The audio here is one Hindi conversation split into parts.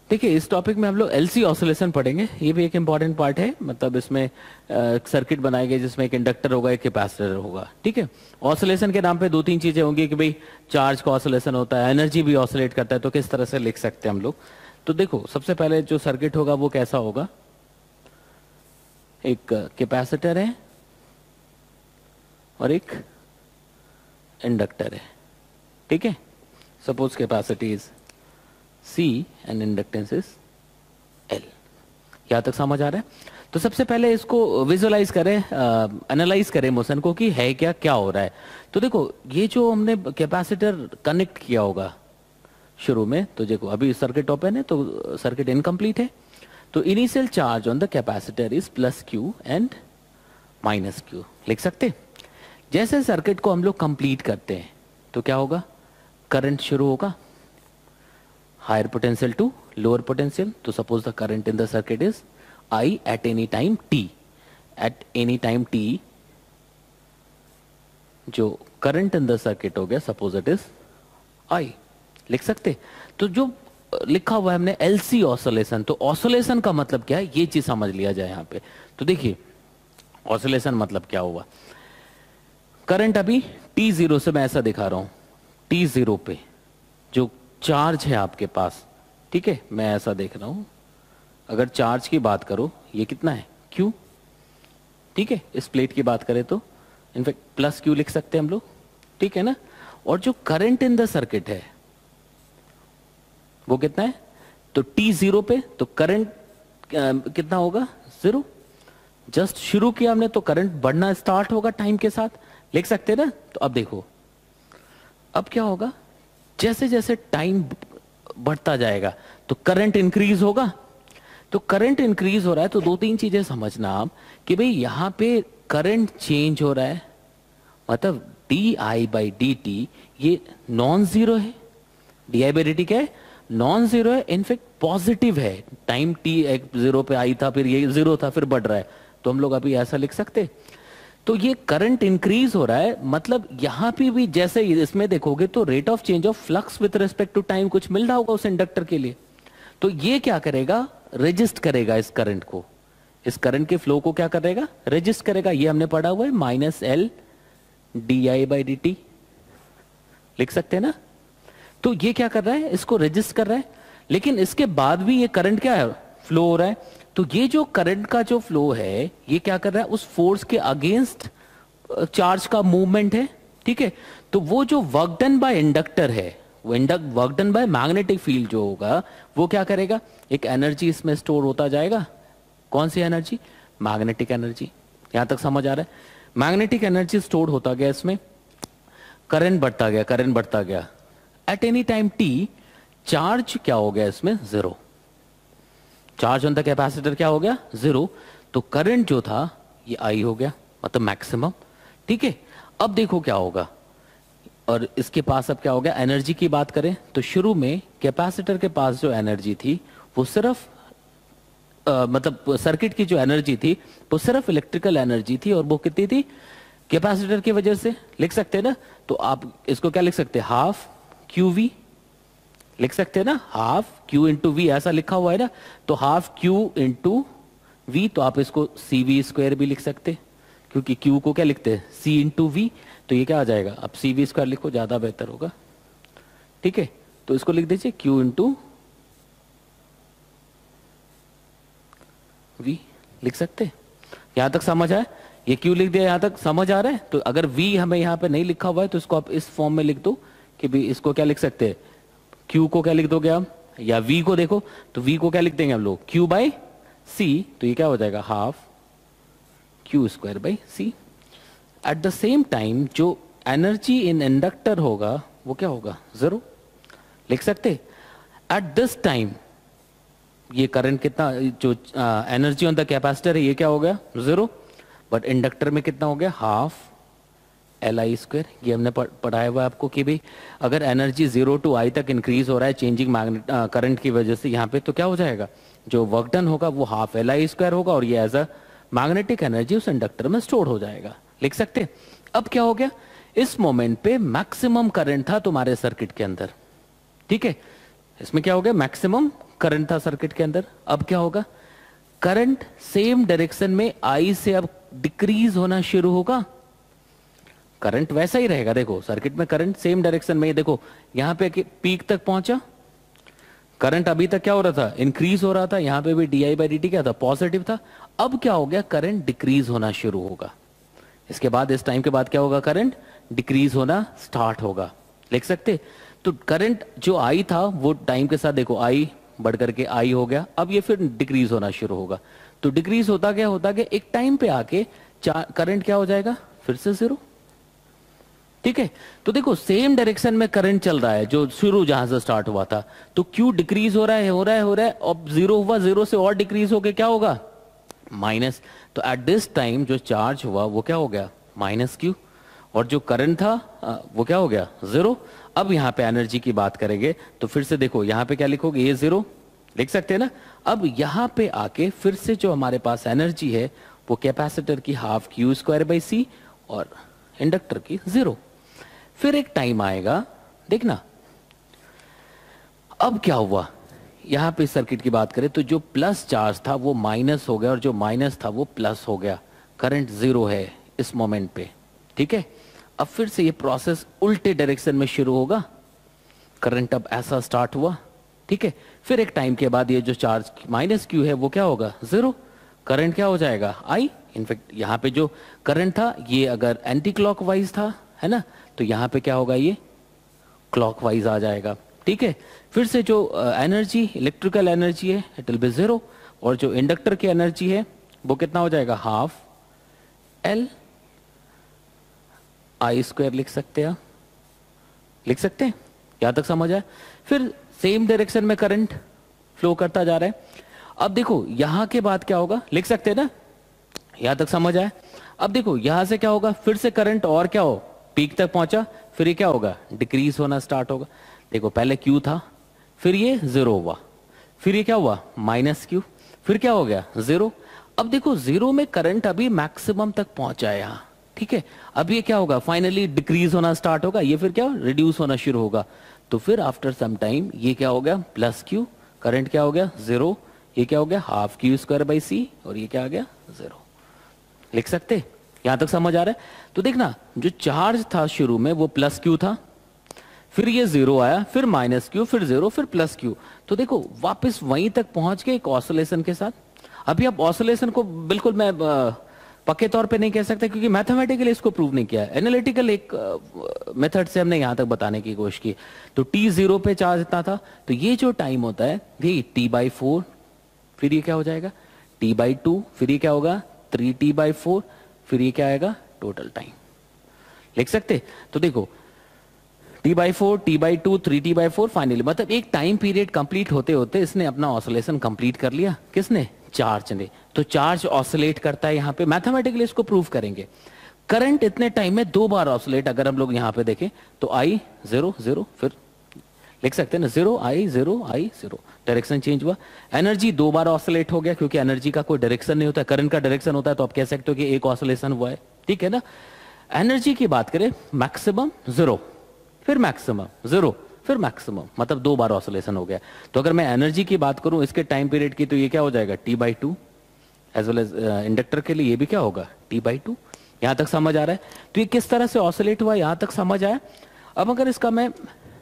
देखिए इस टॉपिक में हम लोग एलसी ऑसिलेशन पढ़ेंगे। ये भी एक इम्पॉर्टेंट पार्ट है, मतलब इसमें सर्किट बनाएंगे जिसमें एक इंडक्टर होगा, एक कैपेसिटर होगा। ठीक है, ऑसिलेशन के नाम पे दो तीन चीजें होंगी कि भाई चार्ज का ऑसिलेशन होता है, एनर्जी भी ऑसिलेट करता है, तो किस तरह से लिख सकते हैं हम लोग। तो देखो सबसे पहले जो सर्किट होगा वो कैसा होगा, एक कैपेसिटर है और एक इंडक्टर है। ठीक है, suppose capacity is C and inductance is L। यहां तक समझ आ रहा है? तो सबसे पहले इसको विजुअलाइज करें, एनालाइज करें मोशन को कि है क्या क्या हो रहा है। तो देखो ये जो हमने कैपेसिटर कनेक्ट किया होगा शुरू में, तो देखो अभी सर्किट ओपन है तो सर्किट इनकम्प्लीट है। तो initial charge on the capacitor is plus Q and minus Q, लिख सकते। जैसे सर्किट को हम लोग कंप्लीट करते हैं तो क्या होगा, करंट शुरू होगा, higher potential to lower potential। तो suppose the current in the circuit is I at any time t। at any time t जो current in the circuit हो गया, suppose it is I, लिख सकते। तो जो लिखा हुआ है हमने LC ऑसिलेशन, तो ऑसिलेशन का मतलब क्या है ये चीज समझ लिया जाए यहाँ पे। तो देखिए ऑसिलेशन मतलब क्या हुआ, करंट अभी t0 से मैं ऐसा दिखा रहा हूं, t0 पे जो चार्ज है आपके पास, ठीक है, मैं ऐसा देख रहा हूं। अगर चार्ज की बात करो ये कितना है, Q। ठीक है, इस प्लेट की बात करें तो इनफैक्ट प्लस Q लिख सकते हैं हम लोग, ठीक है ना। और जो करंट इन द सर्किट है वो कितना है, तो t0 पे तो करंट कितना होगा, 0। जस्ट शुरू किया हमने तो करंट बढ़ना स्टार्ट होगा टाइम के साथ, लिख सकते हैं ना। तो अब देखो अब क्या होगा, जैसे जैसे टाइम बढ़ता जाएगा तो करंट इंक्रीज होगा। तो करंट इंक्रीज हो रहा है तो दो तीन चीजें समझना आप कि भाई यहां पे करंट चेंज हो रहा है, मतलब d I by D t ये नॉन जीरो है। D I by D t क्या है, नॉन जीरो है, इनफेक्ट पॉजिटिव है। टाइम टी एक जीरो पे आई था, फिर ये जीरो था, फिर बढ़ रहा है, तो हम लोग अभी ऐसा लिख सकते। तो ये करंट इंक्रीज हो रहा है, मतलब यहां पे भी जैसे इसमें देखोगे तो rate of change of flux with respect to time कुछ मिल रहा होगा उस इंडक्टर के लिए। तो ये क्या करेगा, रेजिस्ट करेगा इस करंट को, इस करंट के फ्लो को क्या करेगा, रेजिस्ट करेगा। ये हमने पढ़ा हुआ है minus L D I by D T, लिख सकते हैं ना। तो ये क्या कर रहा है, इसको रेजिस्ट कर रहा है, लेकिन इसके बाद भी ये करंट क्या है, फ्लो हो रहा है। तो ये जो करंट का जो फ्लो है ये क्या कर रहा है, उस फोर्स के अगेंस्ट चार्ज का मूवमेंट है। ठीक है, तो वो जो वर्क डन बाय इंडक्टर है, वो work done by magnetic field जो होगा वो क्या करेगा, एक एनर्जी इसमें स्टोर होता जाएगा। कौन सी एनर्जी, मैग्नेटिक एनर्जी। यहां तक समझ आ रहा है, मैग्नेटिक एनर्जी स्टोर होता गया इसमें, करंट बढ़ता गया, करंट बढ़ता गया। At any time t charge क्या हो गया इसमें, zero. Charge on the capacitor क्या हो गया, जीरो। तो करंट जो था ये आई हो गया, मतलब मैक्सिमम। ठीक है, अब देखो क्या होगा, और इसके पास अब क्या हो गया, एनर्जी की बात करें तो शुरू में कैपेसिटर के पास जो एनर्जी थी वो सिर्फ मतलब सर्किट की जो एनर्जी थी वो सिर्फ इलेक्ट्रिकल एनर्जी थी, और वो कितनी थी, कैपेसिटर की वजह से, लिख सकते हैं ना। तो आप इसको क्या लिख सकते हैं, हाफ क्यू वी लिख सकते हैं ना, हाफ क्यू इंटू वी ऐसा लिखा हुआ है ना। तो हाफ क्यू इंटू वी, तो आप इसको सी वी स्क्वायर भी लिख सकते हैं, क्योंकि क्यू को क्या लिखते हैं, सी इंटू वी। तो ये क्या आ जाएगा, अब सी वी स्क्वायर लिखो ज्यादा बेहतर होगा। ठीक है, तो इसको लिख दीजिए क्यू इंटू वी, लिख सकते हैं। यहां तक समझ आया, ये क्यू लिख दिया, यहां तक समझ आ रहा है। तो अगर वी हमें यहाँ पे नहीं लिखा हुआ है तो इसको आप इस फॉर्म में लिख दो कि भी इसको क्या लिख सकते हैं, Q को क्या लिख दोगे आप, या V को देखो तो V को क्या लिख देंगे हम लोग, Q बाई C। तो ये क्या हो जाएगा, half Q square by C। At the same time जो एनर्जी इन इंडक्टर होगा वो क्या होगा, जीरो, लिख सकते। एट दिस टाइम ये करंट कितना, जो एनर्जी ऑन द कैपेसिटर है ये क्या हो गया, जीरो, बट इंडक्टर में कितना हो गया, हाफ एल आई स्क्वायर। ये हमने पढ़ाया हुआ है आपको कि भाई अगर एनर्जी 0 टू आई तक इंक्रीज हो रहा है चेंजिंग मैग्नेट करंट की वजह से यहाँ पे, तो क्या हो जाएगा, जो वर्क डन होगा वो हाफ एल आई स्क्वायर होगा, और ये एज अ मैग्नेटिक एनर्जी उस इंडक्टर में स्टोर हो जाएगा, लिख सकते हैं। अब क्या हो गया, इस मोमेंट पे मैक्सिमम करंट था तुम्हारे सर्किट के अंदर। ठीक है, इसमें क्या हो गया, मैक्सिमम करंट था सर्किट के अंदर, अब क्या होगा, करंट सेम डायरेक्शन में आई से अब डिक्रीज होना शुरू होगा। करंट वैसा ही रहेगा, देखो सर्किट में करंट सेम डायरेक्शन में, देखो यहां पे पीक तक पहुंचा, करंट अभी तक क्या हो रहा था, इंक्रीज हो रहा था, यहां पे भी डी बाई डी टी क्या था, पॉजिटिव था। अब क्या हो गया, करंट डिक्रीज होना शुरू होगा। इसके बाद इस टाइम के बाद क्या होगा, करंट डिक्रीज होना स्टार्ट होगा। लिख सकते, तो करंट जो आई था वो टाइम के साथ देखो आई बढ़ करके आई हो गया, अब ये फिर डिक्रीज होना शुरू होगा। तो डिक्रीज होता क्या एक टाइम पे आके करंट क्या हो जाएगा, फिर से जीरो। ठीक है, तो देखो सेम डायरेक्शन में करंट चल रहा है जो शुरू जहां से स्टार्ट हुआ था, तो क्यू डिक्रीज हो रहा है, अब जीरो हुआ, जीरो से और डिक्रीज होके क्या होगा, माइनस। तो एट दिस टाइम जो चार्ज हुआ वो क्या हो गया, माइनस क्यू, और जो करंट था वो क्या हो गया, जीरो। अब यहाँ पे एनर्जी की बात करेंगे तो फिर से देखो यहाँ पे क्या लिखोगे, ये जीरो लिख सकते हैं ना। अब यहाँ पे आके फिर से जो हमारे पास एनर्जी है वो कैपेसिटर की half Q square by C और इंडक्टर की जीरो। फिर एक टाइम आएगा, देखना अब क्या हुआ, यहां पे सर्किट की बात करें तो जो प्लस चार्ज था वो माइनस हो गया और जो माइनस था वो प्लस हो गया, करंट जीरो है इस मोमेंट पे। ठीक है, अब फिर से ये प्रोसेस उल्टे डायरेक्शन में शुरू होगा, करंट अब ऐसा स्टार्ट हुआ। ठीक है, फिर एक टाइम के बाद ये जो चार्ज माइनस क्यू है वो क्या होगा, जीरो, करंट क्या हो जाएगा, आई। इनफैक्ट यहाँ पे जो करंट था ये अगर एंटी क्लॉकवाइज था, है ना, तो यहाँ पे क्या होगा, ये क्लॉकवाइज आ जाएगा। ठीक है, फिर से जो एनर्जी, इलेक्ट्रिकल एनर्जी है इट विल बी जीरो, और जो इंडक्टर की एनर्जी है वो कितना हो जाएगा, हाफ एल आई स्क्वायर लिख सकते हैं, लिख सकते हैं, यहां तक समझ आया। फिर सेम डायरेक्शन में करंट फ्लो करता जा रहा है। अब देखो यहां के बाद क्या होगा, लिख सकते हैं ना, यहां तक समझ आया। अब देखो यहां से क्या होगा, फिर से करंट और क्या हो, पीक तक पहुंचा, फिर ये क्या होगा, डिक्रीज होना स्टार्ट होगा। देखो पहले क्यू था, फिर ये जीरो हुआ, फिर ये क्या हुआ, माइनस क्यू, फिर क्या हो गया, जीरो। अब देखो जीरो में करंट अभी मैक्सिमम तक पहुंचा है यहाँ। ठीक है, अब ये क्या होगा, फाइनली डिक्रीज होना स्टार्ट होगा, ये फिर क्या रिड्यूस होना शुरू होगा। तो फिर आफ्टर सम टाइम ये क्या हो गया, प्लस क्यू, करंट क्या हो गया, जीरो, ये क्या हो गया, half Q square by C, और ये क्या आ गया, जीरो। लिख सकते, यहां तक समझ आ रहा है। तो देखना जो चार्ज था शुरू में वो प्लस क्यू था, फिर ये जीरो आया, फिर माइनस क्यू, फिर जीरो, फिर प्लस क्यू। तो देखो वापस वहीं तक पहुंच के एक ऑसिलेशन के साथ। अभी अब ऑसिलेशन को बिल्कुल मैं पक्के तौर पे नहीं कह सकता क्योंकि मैथमेटिकली इसको प्रूव नहीं किया है, एनालिटिकल एक मेथड से हमने यहां तक बताने की कोशिश की। तो टी जीरो पे चार्ज इतना था, तो ये जो टाइम होता है ये टी बाई फोर, फिर ये क्या हो जाएगा, टी बाई टू, फिर ये क्या होगा, थ्री टी बाई फोर, फिर ये क्या आएगा, टोटल टाइम। लिख सकते, तो देखो t by four, t by two, three t by four, finally मतलब एक टाइम पीरियड कंप्लीट होते होते इसने अपना ऑसिलेशन कंप्लीट कर लिया। किसने, चार्ज ने। तो चार्ज ऑसिलेट करता है, यहाँ पे मैथमेटिकली इसको प्रूव करेंगे। करंट इतने टाइम में दो बार ऑसिलेट, अगर हम लोग यहाँ पे देखें तो आई जीरो जीरो, फिर लिख सकते हैं ना, zero i zero, direction change हुआ। एनर्जी दो बार ऑसिलेट हो गया क्योंकि एनर्जी का कोई डायरेक्शन नहीं होता, करंट का डायरेक्शन होता है, तो आप कह सकते हो कि एक ऑसिलेशन हुआ है। ठीक है ना। एनर्जी की बात करें, मैक्सिमम जीरो, फिर मैक्सिमम जीरो, फिर मैक्सिमम, मतलब दो बार ऑसिलेशन हो गया। तो अगर मैं एनर्जी की बात करूं इसके टाइम पीरियड की, तो ये क्या हो जाएगा, T by two, as well as inductor के लिए ये भी क्या होगा, टी बाई टू। यहां तक समझ आ रहा है। तो ये किस तरह से ऑसिलेट हुआ, यहां तक समझ आया। अब अगर इसका मैं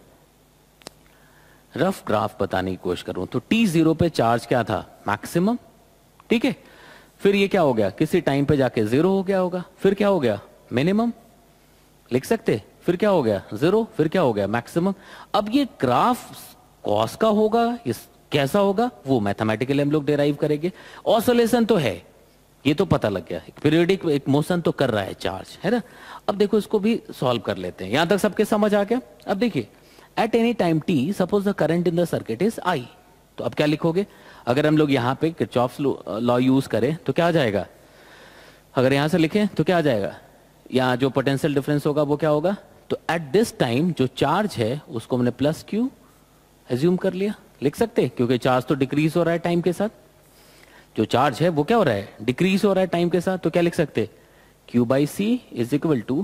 रफ ग्राफ बताने की कोशिश करूं तो टी जीरो पे चार्ज क्या था, मैक्सिमम। ठीक है, फिर ये क्या हो गया, किसी टाइम पे जाके जीरो हो गया होगा, फिर क्या हो गया, मिनिमम। लिख सकते, फिर क्या हो गया, जीरो, फिर क्या हो गया, मैक्सिमम। अब ये ग्राफ कॉस का होगा, इस कैसा होगा वो मैथमेटिकली हम लोग डिराइव करेंगे। ऑसिलेशन तो है, ये तो पता लग गया, पीरियोडिक एक मोशन तो कर रहा है चार्ज, है ना। अब देखो इसको भी सॉल्व कर लेते हैं, यहां तक सबके समझ आ गया। अब देखिए at any time t suppose the current in the circuit is I, तो अब क्या लिखोगे, अगर हम लोग यहाँ पे किरचॉफ्स लॉ यूज करें तो क्या आ जाएगा, अगर यहां से लिखें तो क्या आ जाएगा, यहाँ जो पोटेंशियल डिफरेंस होगा वो क्या होगा। तो एट दिस टाइम जो चार्ज है उसको हमने प्लस क्यू एज्यूम कर लिया। लिख सकते, क्योंकि चार्ज तो डिक्रीज हो रहा है टाइम के साथ, जो चार्ज है वो क्या हो रहा है, डिक्रीज हो रहा है टाइम के साथ। तो क्या लिख सकते, Q by C is equal to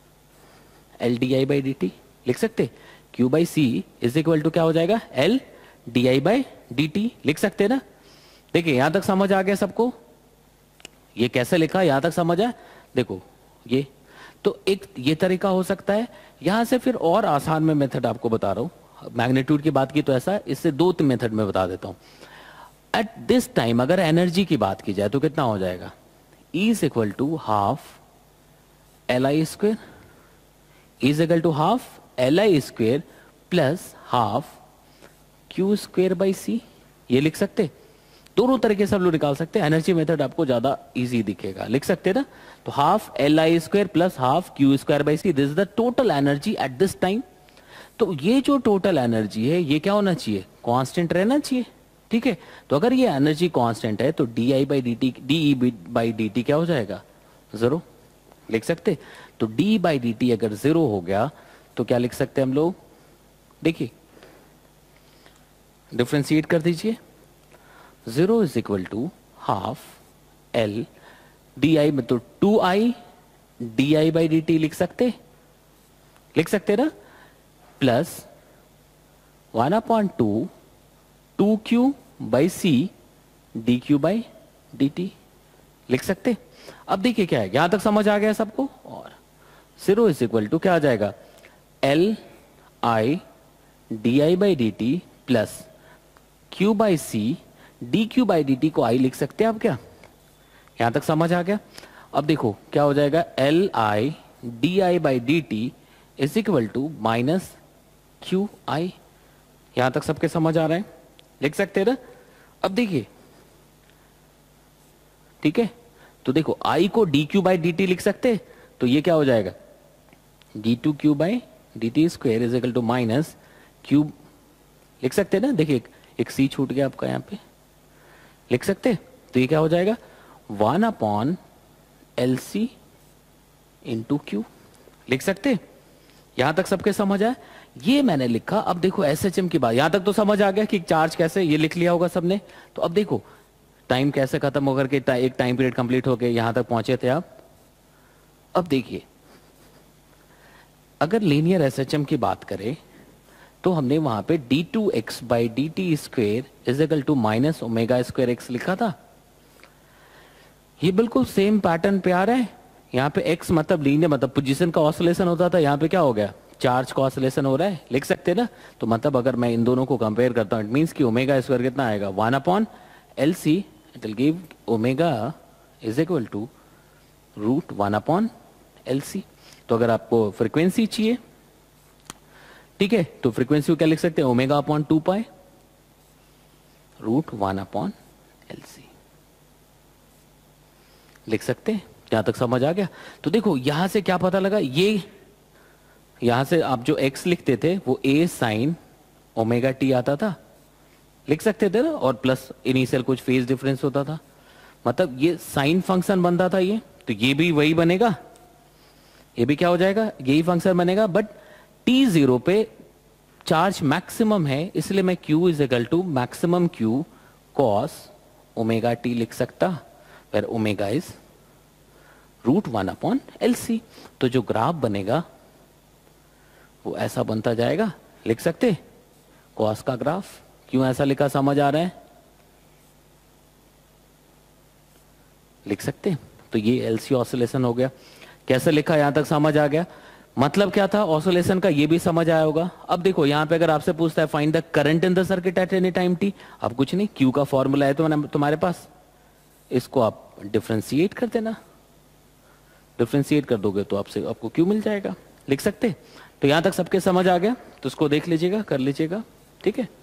L D I by D T. लिख सकते, Q by C is equal to क्या हो जाएगा, एल di/dt लिख सकते हैं ना। देखिए यहां तक समझ आ गया सबको, ये कैसे लिखा यहां तक समझ आया। देखो ये तो एक ये तरीका हो सकता है। यहां से फिर और आसान में मेथड आपको बता रहा हूं, मैग्नीट्यूड की बात की तो ऐसा है, इससे दो तीन मेथड में बता देता हूं। एट दिस टाइम अगर एनर्जी की बात की जाए तो कितना हो जाएगा, E is equal to half LI square, is equal to half LI square plus half Q square by C। ये लिख सकते, दोनों तरीके से हम लोग निकाल सकते हैं। एनर्जी मेथड आपको ज्यादा इजी दिखेगा, लिख सकते हैं ना। तो half LI square plus half Q square by C, this is the total energy at this time. तो ये जो टोटल एनर्जी है ये क्या होना चाहिए, कांस्टेंट रहना चाहिए, ठीक है। तो अगर ये एनर्जी कांस्टेंट है तो DE/dt क्या हो जाएगा, 0 लिख सकते। तो D/dt अगर 0 हो गया तो क्या लिख सकते हैं हम लोग, देखिए डिफ्रेंशिएट कर दीजिए। 0 is equal to half L DI में तो 2I DI/dt लिख सकते ना, प्लस 1/2 2Q/C dQ/dt लिख सकते। अब देखिए क्या है, यहां तक समझ आ गया सबको। और 0 इज इक्वल टू क्या आ जाएगा, LI DI/dt plus Q/C dQ/dt को I लिख सकते हैं आप क्या, यहां तक समझ आ गया। अब देखो क्या हो जाएगा, LI DI/dt is equal to minus QI। यहां तक सबके समझ आ रहे हैं, लिख सकते हैं ना। अब देखिए ठीक है, तो देखो I को dQ/dt लिख सकते, तो ये क्या हो जाएगा, d2Q/dt square is equal to minus Q लिख सकते हैं ना। देखिए एक C छूट गया आपका, यहां पे लिख सकते। तो ये क्या हो जाएगा, 1/LC इंटू Q लिख सकते। यहां तक सबके समझ आया, ये मैंने लिखा। अब देखो SHM की बात, यहां तक तो समझ आ गया कि चार्ज कैसे, ये लिख लिया होगा सबने। तो अब देखो टाइम कैसे खत्म होकर के एक टाइम पीरियड कंप्लीट हो गया, यहां तक पहुंचे थे आप। अब देखिए अगर लीनियर SHM की बात करें तो हमने वहां पे d2x/dt square is equal to minus omega square x लिखा था। ये बिल्कुल सेम पैटर्न पे आ रहा है। यहाँ पे x मतलब लीनियर मतलब पोजीशन का ऑसिलेशन होता था, यहाँ पे क्या हो गया, चार्ज का ऑसिलेशन हो रहा है, लिख सकते हैं ना। तो मतलब अगर मैं इन दोनों को कंपेयर करता हूँ, इट मींस कि ओमेगा स्क्वायर कितना आएगा, 1/LC, it will give omega is equal to √1/LC। तो अगर आपको फ्रीक्वेंसी चाहिए, ठीक है, तो फ्रीक्वेंसी को क्या लिख सकते हैं, ω/2π √1/LC लिख सकते हैं। यहां तक समझ आ गया। तो देखो यहां से क्या पता लगा, ये यहां से आप जो x लिखते थे वो A sin ω/t आता था, लिख सकते थे ना, और प्लस इनिशियल कुछ फेज डिफरेंस होता था, मतलब ये साइन फंक्शन बनता था ये। तो ये भी वही बनेगा, ये भी क्या हो जाएगा, यही फंक्शन बनेगा। बट t0 पे चार्ज मैक्सिमम है, इसलिए मैं Q is equal to maximum Q cos ω/t लिख सकता, वेयर ओमेगा इज √1/LC। तो जो ग्राफ बनेगा वो ऐसा बनता जाएगा, लिख सकते कॉस का ग्राफ। क्यों ऐसा लिखा समझ आ रहा है, लिख सकते। तो ये LC ऑसिलेशन हो गया। कैसे लिखा यहां तक समझ आ गया, मतलब क्या था ऑसिलेशन का, ये भी समझ आया होगा। अब देखो यहां पे अगर आपसे पूछता है find the current in the circuit at any time t, अब कुछ नहीं, Q का फॉर्मूला है तो तुम्हारे पास, इसको आप डिफरेंशिएट कर देना, डिफरेंशिएट कर दोगे तो आपको Q मिल जाएगा, लिख सकते। तो यहां तक सबके समझ आ गया, तो उसको देख लीजिएगा, कर लीजिएगा, ठीक है।